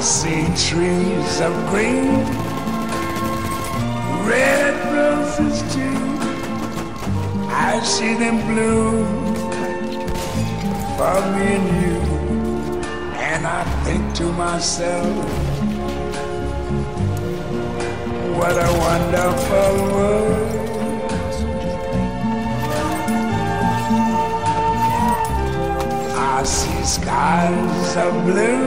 see trees of green, red roses too. I see them bloom for me and you. And I think to myself, what a wonderful world. I see skies of blue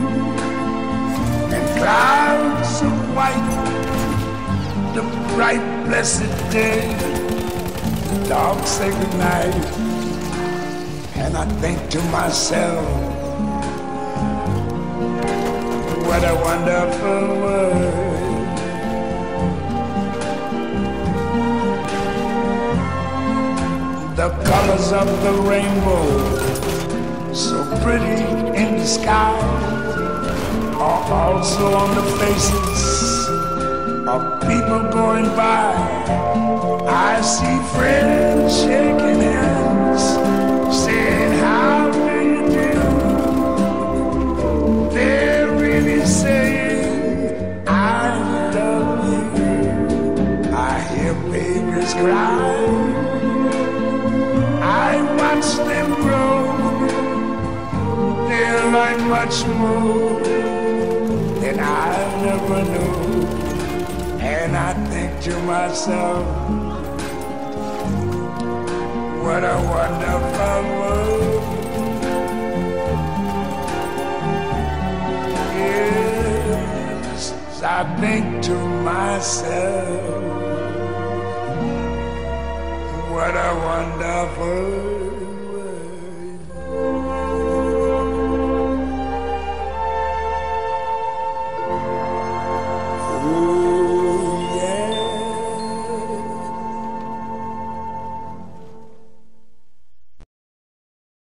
and clouds of white, the bright blessed day, the dark sacred night. And I think to myself, what a wonderful world. The colors of the rainbow, so pretty in the sky, are also on the faces of people going by. I see friends shaking hands, saying, how do you do? They're really saying, I love you. I hear babies cry, I watch them grow. They'll learn much more than I never knew. And I think to myself, what a wonderful world. Yes, I think to myself, what a wonderful world.